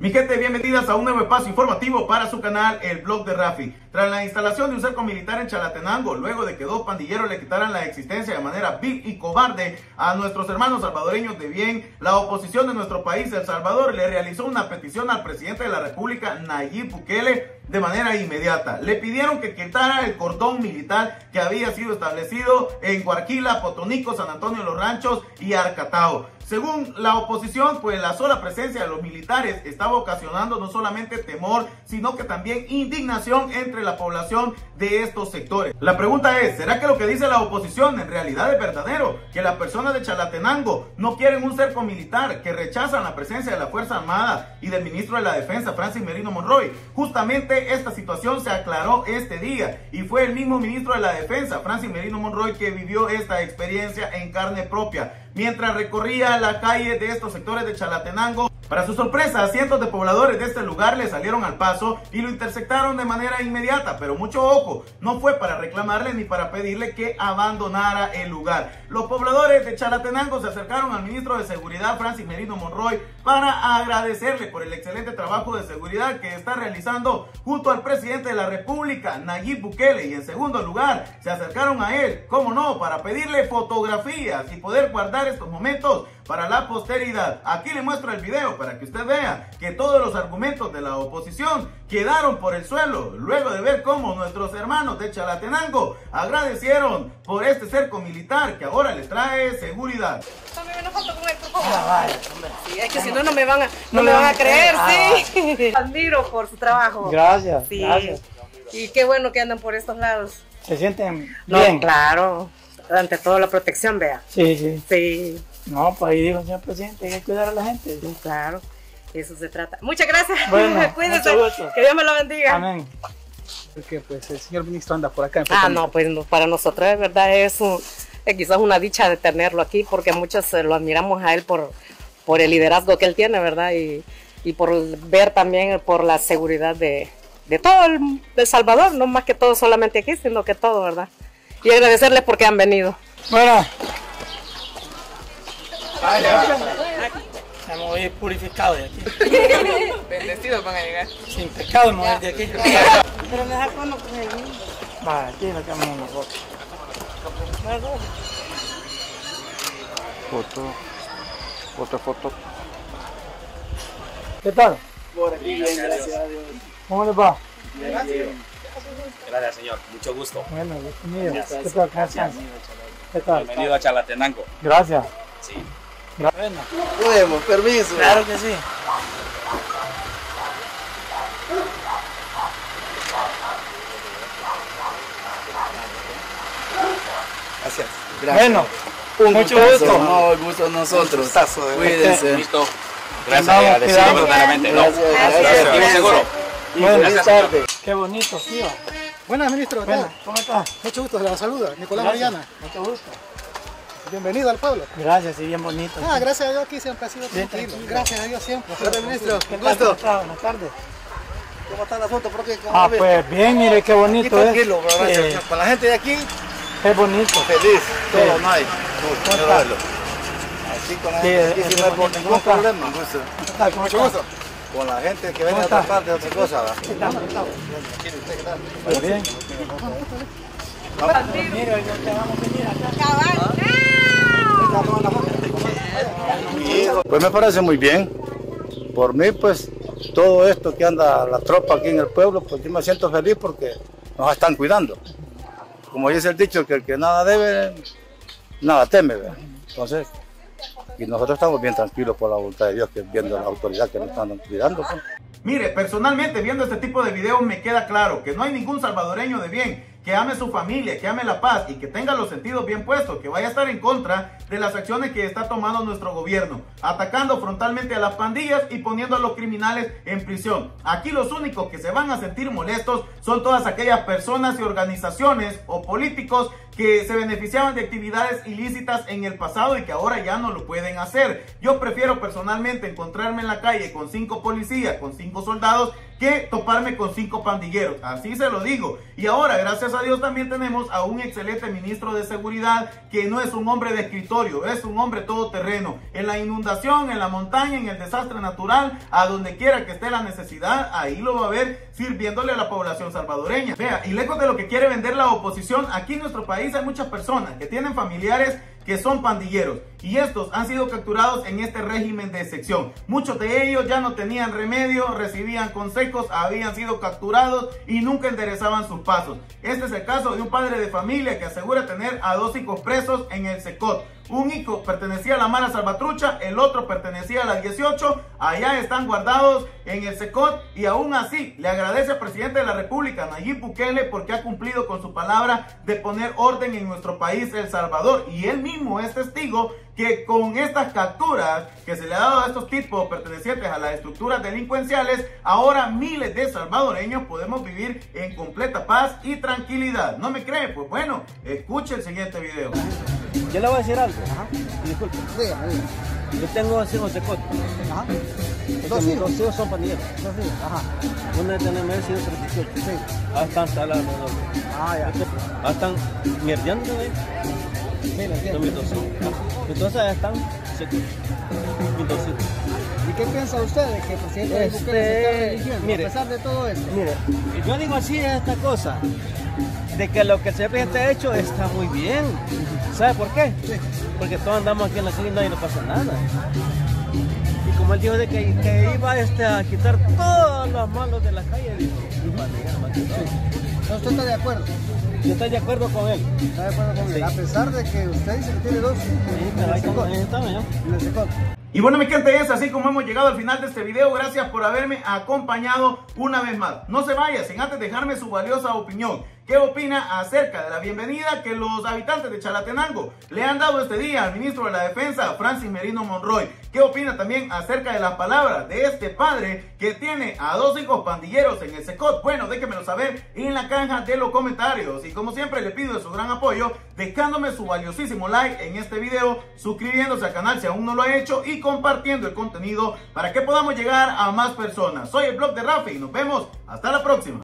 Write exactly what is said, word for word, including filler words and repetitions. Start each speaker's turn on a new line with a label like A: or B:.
A: Mi gente, bienvenidas a un nuevo espacio informativo para su canal, el blog de Rafi. Tras la instalación de un cerco militar en Chalatenango, luego de que dos pandilleros le quitaran la existencia de manera vil y cobarde a nuestros hermanos salvadoreños de bien, la oposición de nuestro país, El Salvador, le realizó una petición al presidente de la República, Nayib Bukele, de manera inmediata. Le pidieron que quitara el cordón militar que había sido establecido en Guarquila, Potonico, San Antonio de los Ranchos y Arcatao. Según la oposición, pues la sola presencia de los militares estaba ocasionando no solamente temor, sino que también indignación entre la población de estos sectores. La pregunta es, ¿será que lo que dice la oposición en realidad es verdadero? Que las personas de Chalatenango no quieren un cerco militar, que rechazan la presencia de la Fuerza Armada y del ministro de la Defensa, Francis Merino Monroy. Justamente esta situación se aclaró este día y fue el mismo ministro de la Defensa, Francis Merino Monroy, que vivió esta experiencia en carne propia mientras recorría la calle de estos sectores de Chalatenango. Para su sorpresa, cientos de pobladores de este lugar le salieron al paso y lo interceptaron de manera inmediata, pero mucho ojo, no fue para reclamarle ni para pedirle que abandonara el lugar. Los pobladores de Chalatenango se acercaron al ministro de Seguridad, Francis Merino Monroy, para agradecerle por el excelente trabajo de seguridad que está realizando junto al presidente de la República, Nayib Bukele, y en segundo lugar, se acercaron a él, cómo no, para pedirle fotografías y poder guardar estos momentos para la posteridad. Aquí le muestro el video para que usted vea que todos los argumentos de la oposición quedaron por el suelo, luego de ver cómo nuestros hermanos de Chalatenango agradecieron por este cerco militar que ahora les trae seguridad.
B: Tómeme una foto con él, por favor. Ah, vale, sí, es que si no, no me van a, no no me van a creer, creer. Sí. Ah, admiro por su trabajo.
C: Gracias,
B: sí.
C: Gracias.
B: Y qué bueno que andan por estos lados.
C: ¿Se sienten
B: no,
C: bien?
B: Claro, ante todo la protección, vea.
C: Sí, sí.
B: Sí.
C: No, pues ahí dijo el señor presidente, hay que cuidar a la gente.
B: Sí, claro, eso se trata. Muchas gracias.
C: Bueno,
B: cuídense, que Dios me lo bendiga.
C: Amén.
D: Porque pues el señor ministro anda por acá en
B: Ah, no, pues para nosotros de verdad es, un, es quizás una dicha de tenerlo aquí, porque muchos lo admiramos a él por, por el liderazgo que él tiene, ¿verdad? Y, y por ver también por la seguridad de, de todo el de Salvador, no más que todo solamente aquí, sino que todo, ¿verdad? Y agradecerles porque han venido.
C: Bueno. Me voy purificado de aquí.
E: Bendecidos van a llegar.
C: Sin pecado me voy de aquí.
B: Pero me da cuando con él.
C: Va, aquí nos quedamos una foto.
D: Foto. Foto, foto.
C: ¿Qué tal?
F: Por aquí bien, gracias a Dios.
C: ¿Cómo les va?
F: Bien, bien.
G: Gracias, señor. Mucho gusto.
C: Bueno, bienvenido. ¿Qué tal? Gracias. ¿Qué tal?
G: Bienvenido a Chalatenango.
C: Gracias.
G: Sí.
C: Bueno.
F: Podemos, permiso.
C: Claro que sí.
F: Gracias. Gracias.
C: Bueno,
F: un
C: mucho
F: gusto.
C: gusto.
F: No, el gusto a nosotros.
C: Cuídense.
G: Listo. Gracias, agradecido verdaderamente. No,
F: Gracias.
G: gracias. Gracias. Seguro.
C: Bueno,
F: Feliz tarde.
C: Qué bonito, sí. Va.
H: Buenas, ministro. ¿Qué
C: Bueno,
H: tal?
C: ¿cómo estás?
H: Mucho gusto, se la saluda. Nicolás
C: Gracias.
H: Mariana.
C: Mucho gusto.
H: Bienvenido al pueblo.
C: Gracias, y bien bonito.
H: Ah, gracias a Dios aquí siempre ha sido
C: Bien,
H: tranquilo.
C: tranquilo.
H: Gracias a Dios siempre.
F: Gracias, ministro.
C: ¿Qué
F: Un
C: tal?
F: gusto.
C: ¿Cómo está? Buenas tardes.
F: ¿Cómo está el asunto? ¿Por qué?
C: Ah, pues bien, mire qué
F: Aquí
C: bonito
F: tranquilo,
C: es.
F: bro, gracias.
C: Sí,
F: Con la gente de aquí,
C: es bonito.
F: feliz. Todo
C: Sí.
F: no hay.
C: ¿Cómo
F: Quiero
C: está?
F: verlo. Aquí con la
C: Sí,
F: gente de aquí
C: es
F: sí no hay
C: bonito.
F: ningún
C: ¿Cómo está?
F: problema. Un gusto.
C: ¿Qué tal? ¿Cómo
F: Mucho
C: está?
F: gusto. Con la gente que viene
C: ¿Cómo
F: de otra
C: está?
F: parte, otra cosa. ¿verdad?
C: ¿Qué tal? ¿Qué tal? Pues bien. Mira, hoy no te vamos a venir acá.
F: Pues me parece muy bien. Por mí, pues, todo esto que anda la tropa aquí en el pueblo, pues yo me siento feliz porque nos están cuidando. Como dice el dicho, que el que nada debe, nada teme, ¿verdad? Entonces, y nosotros estamos bien tranquilos por la voluntad de Dios, que viendo la autoridad que nos están cuidando. Pues.
A: Mire, personalmente viendo este tipo de videos me queda claro que no hay ningún salvadoreño de bien que ame su familia, que ame la paz y que tenga los sentidos bien puestos, que vaya a estar en contra de las acciones que está tomando nuestro gobierno, atacando frontalmente a las pandillas y poniendo a los criminales en prisión. Aquí los únicos que se van a sentir molestos son todas aquellas personas y organizaciones o políticos que se beneficiaban de actividades ilícitas en el pasado y que ahora ya no lo pueden hacer. Yo prefiero personalmente encontrarme en la calle con cinco policías, con cinco soldados, que toparme con cinco pandilleros. Así se lo digo. Y ahora, gracias a Dios, también tenemos a un excelente ministro de seguridad que no es un hombre de escritorio, es un hombre todoterreno. En la inundación, en la montaña, en el desastre natural, a donde quiera que esté la necesidad, ahí lo va a ver sirviéndole a la población salvadoreña. Vea, y lejos de lo que quiere vender la oposición, aquí en nuestro país hay muchas personas que tienen familiares que son pandilleros y estos han sido capturados en este régimen de excepción. Muchos de ellos ya no tenían remedio, recibían consejos, habían sido capturados y nunca enderezaban sus pasos. Este es el caso de un padre de familia que asegura tener a dos hijos presos en el SECOT. Un hijo pertenecía a la Mara Salvatrucha, el otro pertenecía a la dieciocho. Allá están guardados en el SECOT y aún así le agradece al presidente de la República, Nayib Bukele, porque ha cumplido con su palabra de poner orden en nuestro país, El Salvador. Y él mismo es testigo que con estas capturas que se le ha dado a estos tipos pertenecientes a las estructuras delincuenciales, ahora miles de salvadoreños podemos vivir en completa paz y tranquilidad. ¿No me cree? Pues bueno, escuche el siguiente video.
I: Yo le voy a decir algo.
H: Ajá.
I: Disculpe.
H: Dígame, dígame.
I: Yo tengo dos hijos de coto.
H: Ajá.
I: Dos hijos. Dos hijos son pandilleros.
H: Dos hijos. Ajá.
I: Uno es de N M S y otro es dieciocho.
H: Sí.
I: Ahí están salados.
H: Ah, ya.
I: Ahí están mierdeando, ¿eh?
H: Sí, lo
I: Son
H: entiendo.
I: mis dos hijos. Entonces ahí están secos. Mis dos hijos.
H: ¿Y qué piensa usted de que el presidente
I: Este,
H: Bukele se está religiendo,
I: mire,
H: a pesar de todo esto?
I: Mire, yo digo así es esta cosa, de que lo que el señor presidente ha hecho está muy bien. ¿Sabe por qué?
H: Sí.
I: Porque todos andamos aquí en la calle y nadie nos pasa nada. Y como él dijo de que, que iba este, a quitar todos los malos de la calle, dijo,
H: ¿No ¿Usted está de acuerdo?
I: yo estoy de acuerdo con él.
H: ¿Está de acuerdo con él?
I: Sí.
H: A pesar de que usted dice que tiene dos
I: Sí,
H: en
I: pero
H: el
I: ahí
H: SECOT.
I: estamos, ahí estamos, ¿no?
H: En el SECOT.
A: Y bueno, mi gente, es así como hemos llegado al final de este video. Gracias por haberme acompañado una vez más. No se vaya sin antes dejarme su valiosa opinión. ¿Qué opina acerca de la bienvenida que los habitantes de Chalatenango le han dado este día al ministro de la Defensa, Francis Merino Monroy? ¿Qué opina también acerca de las palabras de este padre que tiene a dos hijos pandilleros en el SECOT? Bueno, déjenmelo saber en la caja de los comentarios. Y como siempre le pido de su gran apoyo, dejándome su valiosísimo like en este video, suscribiéndose al canal si aún no lo ha hecho y compartiendo el contenido para que podamos llegar a más personas. Soy el Blog de Rafi y nos vemos hasta la próxima.